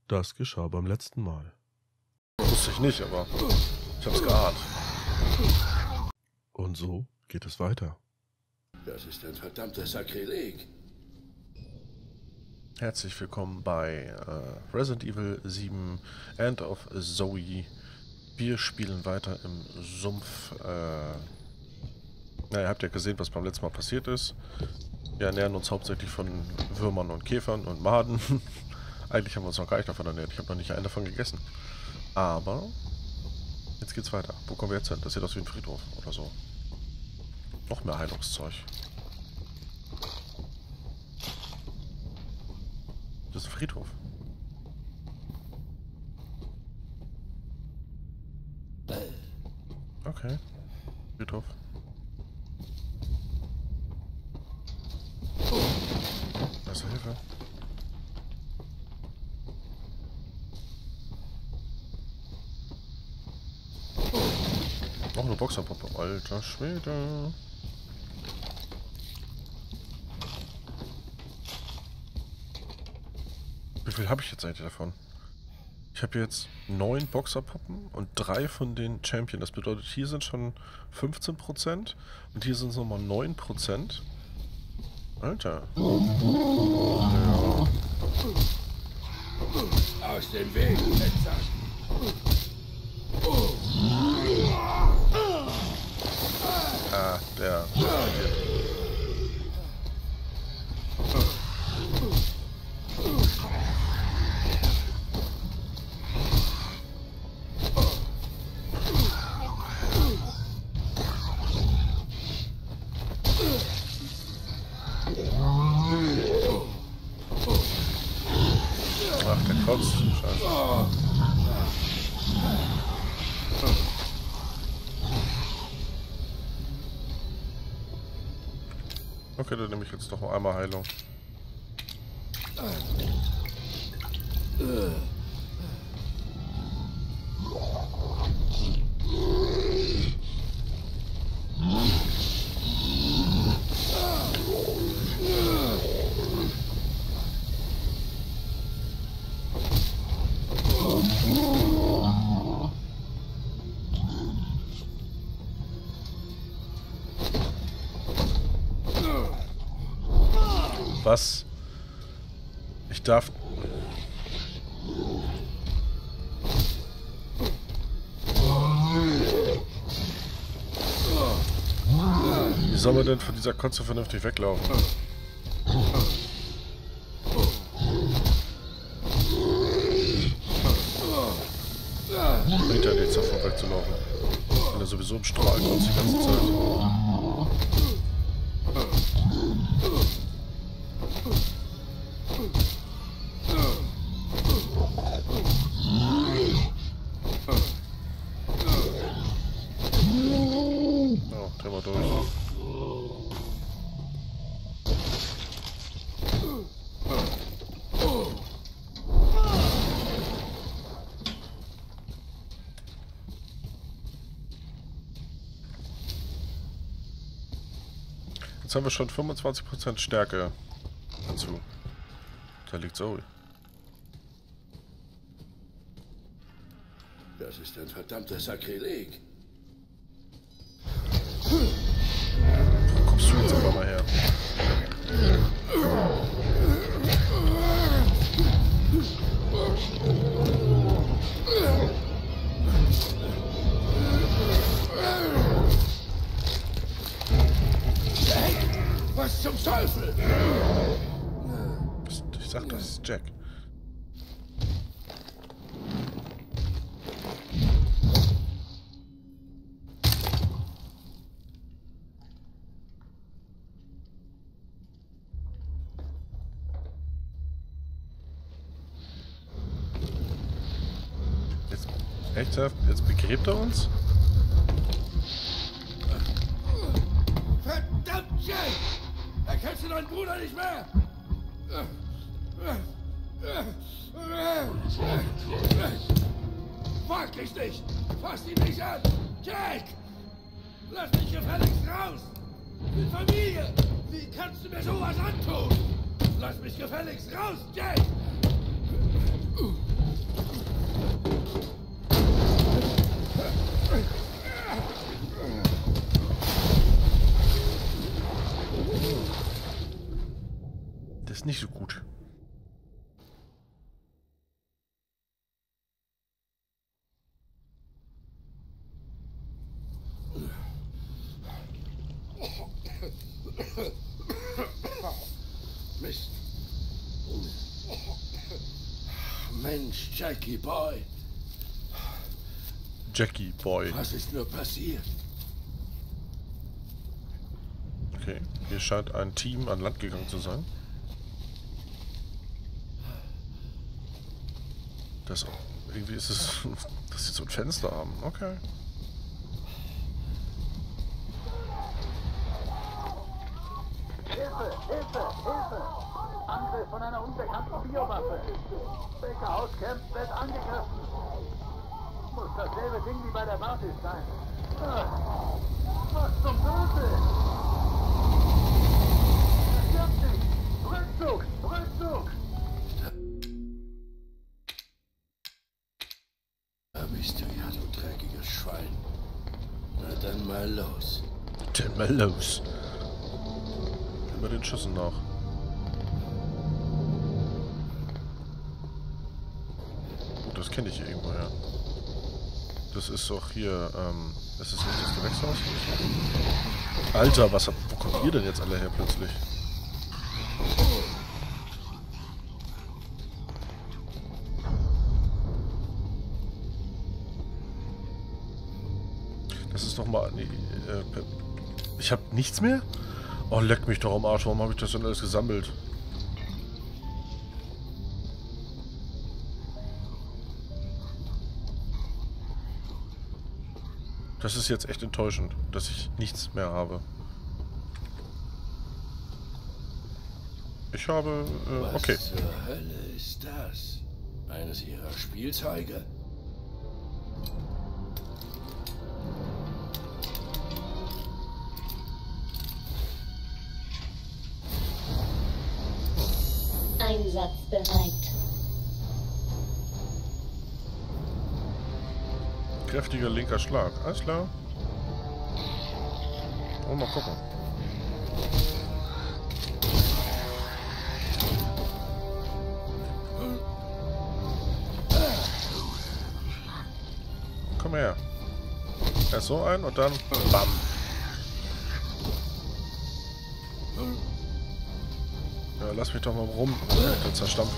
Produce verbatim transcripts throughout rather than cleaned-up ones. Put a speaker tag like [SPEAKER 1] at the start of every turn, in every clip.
[SPEAKER 1] Das geschah beim letzten Mal. Wusste ich nicht, aber ich hab's geahnt. Und so geht es weiter.
[SPEAKER 2] Das ist ein verdammtes Sakrileg.
[SPEAKER 1] Herzlich willkommen bei äh, Resident Evil sieben End of Zoe. Wir spielen weiter im Sumpf. Äh, na, ihr habt ja gesehen, was beim letzten Mal passiert ist. Wir ernähren uns hauptsächlich von Würmern und Käfern und Maden. Eigentlich haben wir uns noch gar nicht davon ernährt. Ich habe noch nicht einen davon gegessen. Aber jetzt geht's weiter. Wo kommen wir jetzt hin? Das sieht aus wie ein Friedhof oder so. Noch mehr Heilungszeug. Das ist ein Friedhof. Okay. Friedhof. Das ist Hilfe. Noch eine Boxerpuppe. Alter Schwede. Wie viel habe ich jetzt eigentlich davon? Ich habe jetzt neun Boxerpuppen und drei von den Champion. Das bedeutet, hier sind schon fünfzehn Prozent und hier sind es nochmal neun Prozent. Alter. Ja.
[SPEAKER 2] Aus dem Weg, Fetzer.
[SPEAKER 1] Ah, der. Ach, der kotzt. Scheiße. Okay, dann nehme ich jetzt noch einmal Heilung. Was? Ich darf... Wie soll man denn von dieser Kotze vernünftig weglaufen? Bringt ja nichts davon wegzulaufen. Wenn er sowieso im Strahl kotzt die ganze Zeit. Oh, drehen wir durch. Jetzt haben wir schon fünfundzwanzig Prozent Stärke dazu. Da liegt Zoe.
[SPEAKER 2] Das ist ein verdammtes Sakrileg.
[SPEAKER 1] Wo kommst du jetzt aber mal her?
[SPEAKER 2] Was zum Teufel?
[SPEAKER 1] Ich sag, das ist Jack. Jetzt, ernsthaft? Jetzt begräbt er uns?
[SPEAKER 2] Verdammt, Jack! Erkennst du deinen Bruder nicht mehr? Wag dich nicht! Fass ihn nicht an! Jack! Lass mich gefälligst raus! Ich bin Familie! Wie kannst du mir sowas antun? Lass mich gefälligst raus, Jack!
[SPEAKER 1] ist nicht so gut.
[SPEAKER 2] Mist. Mensch, Jackie Boy.
[SPEAKER 1] Jackie Boy.
[SPEAKER 2] Was ist nur passiert?
[SPEAKER 1] Okay, hier scheint ein Team an Land gegangen zu sein. Das irgendwie ist es, dass sie so ein Fenster haben. Okay.
[SPEAKER 3] Hilfe! Hilfe! Hilfe! Angriff von einer unbekannten Biowaffe. Baker House Camp wird angegriffen. Muss dasselbe Ding wie bei der Basis sein. Ah, was zum Teufel? Er stirbt nicht! Rückzug! Rückzug!
[SPEAKER 2] Da bist du ja, du dreckiges Schwein. Na dann mal los.
[SPEAKER 1] Dann mal los. Über den Schüssen nach. Gut, das kenne ich hier irgendwo, ja. Das ist doch hier, ähm, das ist nicht das Gewächshaus? Alter, was habt, wo kommt ihr denn jetzt alle her plötzlich? Das ist doch mal, nee, äh, ich hab nichts mehr? Oh, leck mich doch am Arsch, warum habe ich das denn alles gesammelt? Das ist jetzt echt enttäuschend, dass ich nichts mehr habe. Ich habe, äh, okay.
[SPEAKER 2] Was zur Hölle ist das? Eines ihrer Spielzeuge?
[SPEAKER 4] Einsatzbereit.
[SPEAKER 1] Kräftiger linker Schlag. Alles klar. Oh, mal gucken. Komm her. Erst so ein und dann bam. Ja, lass mich doch mal rum dann zerstampfen.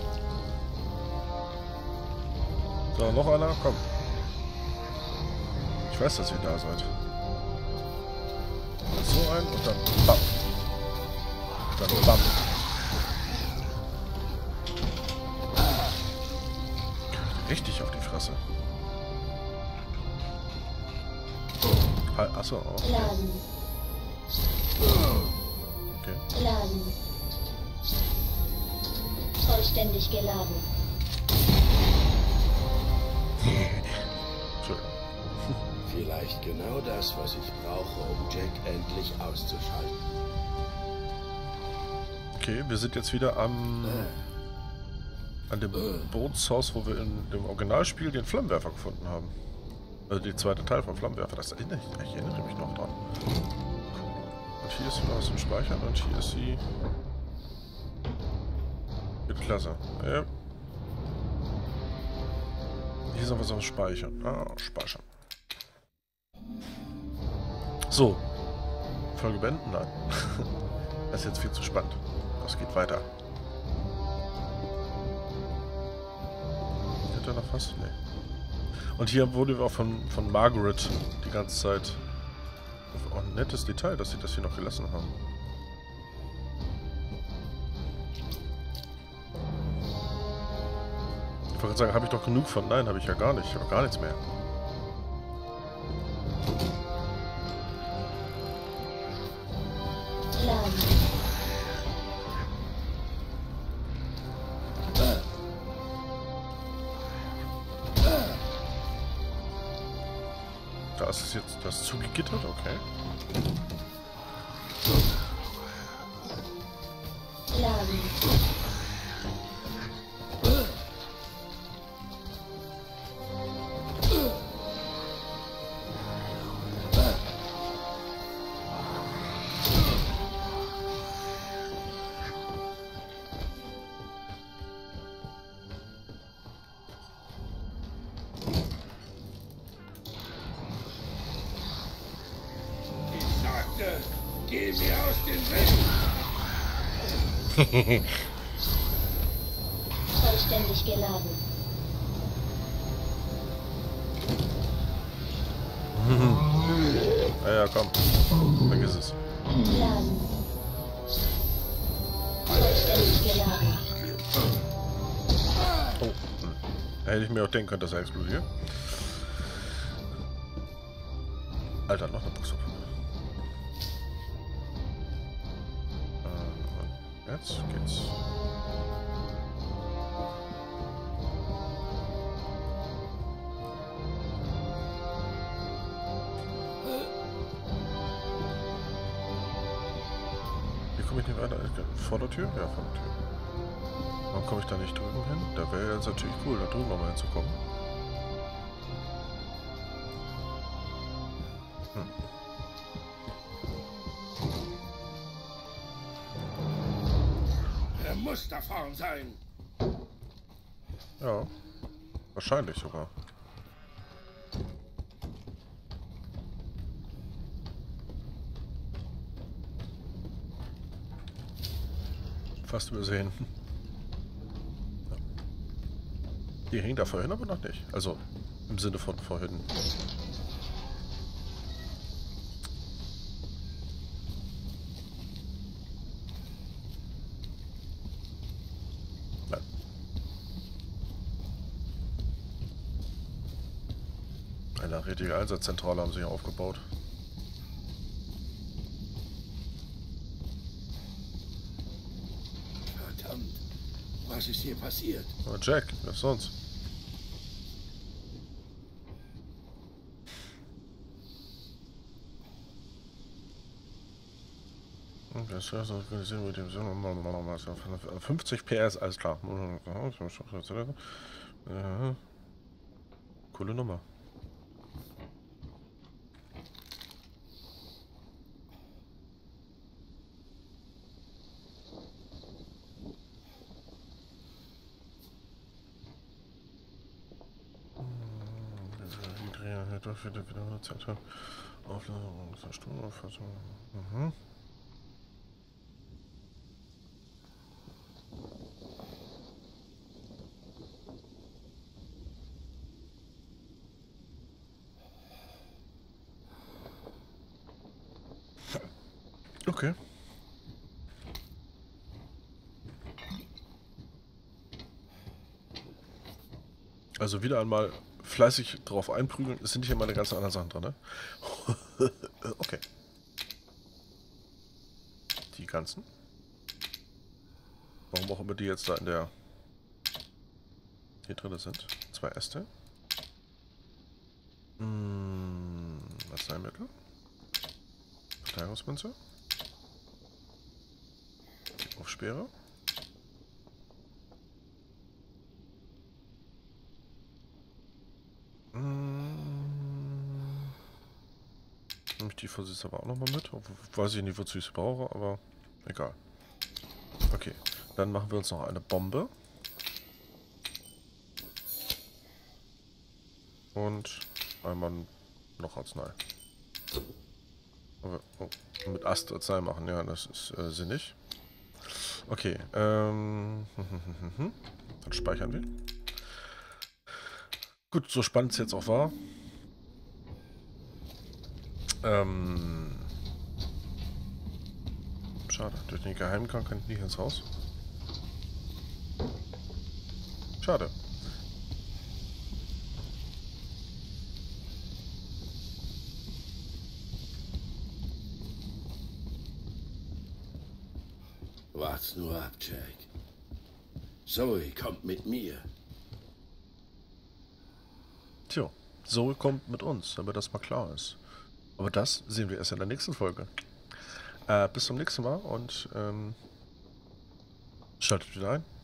[SPEAKER 1] So, noch einer? Komm. Ich weiß, dass ihr da seid. So ein und dann bam. Dann bam. Richtig auf die Fresse. Achso, auch.
[SPEAKER 4] Laden.
[SPEAKER 1] Okay.
[SPEAKER 4] Laden. Vollständig geladen.
[SPEAKER 1] Entschuldigung.
[SPEAKER 2] Vielleicht genau das, was ich brauche, um Jack endlich auszuschalten.
[SPEAKER 1] Okay, wir sind jetzt wieder am an dem Bootshaus, wo wir in dem Originalspiel den Flammenwerfer gefunden haben. Also der zweite Teil vom Flammenwerfer. Das erinnere ich, ich erinnere mich noch dran. Und hier ist wieder was zum Speichern und hier ist sie. Wird klasse. Ja. Hier ist noch was am Speichern. Ah, Speichern. So. Folge beenden? Nein. Das ist jetzt viel zu spannend. Das geht weiter. Hat er noch was? Nee. Und hier wurde auch von, von Margaret die ganze Zeit. Auch ein nettes Detail, dass sie das hier noch gelassen haben. Ich wollte sagen, habe ich doch genug von? Nein, habe ich ja gar nicht. Ich habe gar nichts mehr.
[SPEAKER 4] Laden.
[SPEAKER 1] Da ist es jetzt das zugegittert, okay.
[SPEAKER 4] Laden. Vollständig geladen.
[SPEAKER 1] Ja, ja, komm. Vergiss es.
[SPEAKER 4] Laden. Vollständig geladen.
[SPEAKER 1] Oh. Hm. Da hätte ich mir auch denken können, dass er explodiert. Alter, noch eine Boxer. Und jetzt geht's. Wie komme ich nicht weiter? Vor der Tür? Ja, vor der Tür. Warum komme ich da nicht drüben hin? Da wäre jetzt natürlich cool, da drüben nochmal hinzukommen. Hm.
[SPEAKER 2] Er muss da vorn sein.
[SPEAKER 1] Ja, wahrscheinlich sogar. Fast übersehen. Ja. Die hängen da vorhin aber noch nicht. Also im Sinne von vorhin. Nein. Eine richtige Einsatzzentrale haben sie hier aufgebaut.
[SPEAKER 2] Verdammt. Was ist hier passiert?
[SPEAKER 1] Aber Jack, was sonst? Das ist also organisieren mit dem fünfzig P S, alles klar. Coole Nummer. Aufladung, Sturmfassung. Mhm. Okay. Also wieder einmal fleißig drauf einprügeln. Es sind hier meine ganzen anderen Sachen dran, ne? Okay. Die ganzen. Warum auch immer die jetzt da in der... hier drin sind. Zwei Äste. Hm, Arzneimittel. Verteidigungsmünze. Aufsperre. Nehme ich die Vorsitz aber auch nochmal mit. Weiß ich nicht, wozu ich sie brauche, aber egal. Okay, dann machen wir uns noch eine Bombe. Und einmal noch Arznei. Aber, oh, mit Ast Arznei machen, ja, das ist äh, sinnig. Okay, ähm, dann speichern wir. Gut, so spannend es jetzt auch war. Ähm, schade, durch den Geheimgang kann ich nicht ins Haus. Schade.
[SPEAKER 2] Wart's nur ab, Jack. Zoe kommt mit mir.
[SPEAKER 1] Tja, Zoe kommt mit uns, damit das mal klar ist. Aber das sehen wir erst in der nächsten Folge. Äh, bis zum nächsten Mal und ähm, schaltet wieder ein.